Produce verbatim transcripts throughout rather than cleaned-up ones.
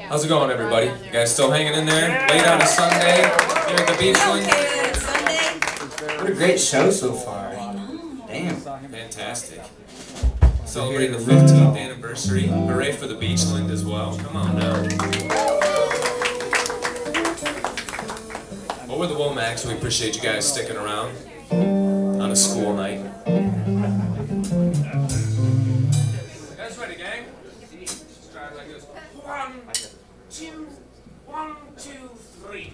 How's it going, everybody? You guys still hanging in there? Late on a Sunday here at the Beachland? What a great show so far. Damn. Fantastic. Celebrating the fifteenth anniversary. Hooray for the Beachland as well. Come on now. Well, we're the Womacks. We appreciate you guys sticking around on a school night. You guys ready, gang? Let's try it like this. One, two, one, two, three.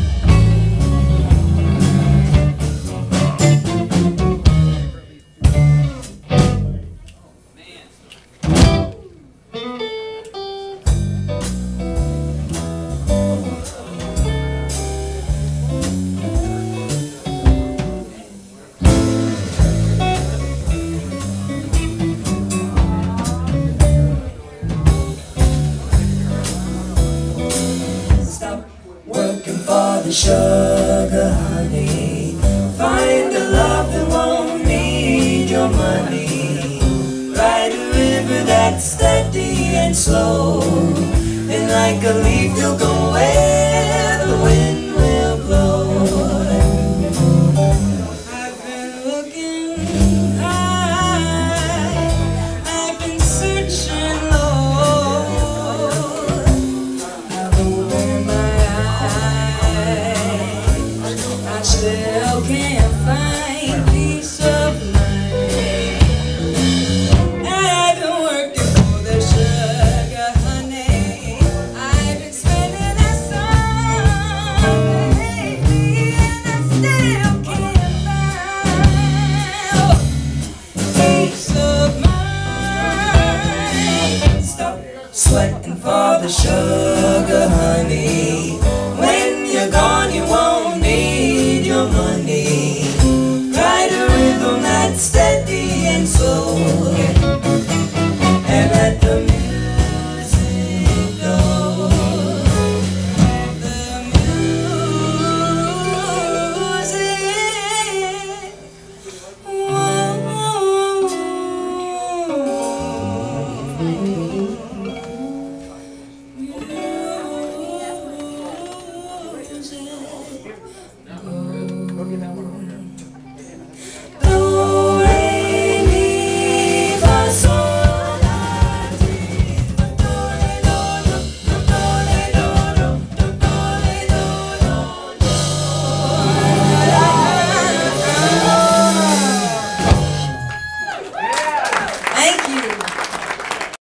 Sugar honey, find a love that won't need your money. Ride a river that's steady and slow, and like a leaf you'll go where the wind will blow. I've been looking high, I've been searching low, I've opened my still can't find peace of mind. I've been working for the sugar honey. I've been spending the summer lately, and I still can't find peace of mind. Stop sweating for the sugar honey.